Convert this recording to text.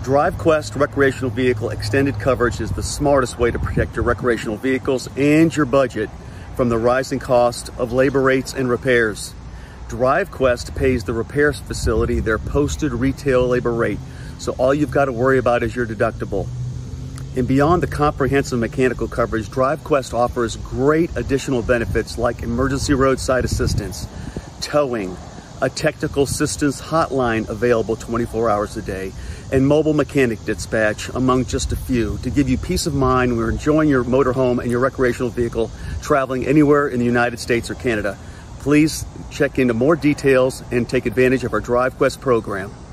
DriveQuest recreational vehicle extended coverage is the smartest way to protect your recreational vehicles and your budget from the rising cost of labor rates and repairs. DriveQuest pays the repair facility their posted retail labor rate, so all you've got to worry about is your deductible. And beyond the comprehensive mechanical coverage, DriveQuest offers great additional benefits like emergency roadside assistance, towing, a technical assistance hotline available 24 hours a day, and mobile mechanic dispatch, among just a few, to give you peace of mind when you're enjoying your motorhome and your recreational vehicle traveling anywhere in the United States or Canada. Please check into more details and take advantage of our DriveQuest program.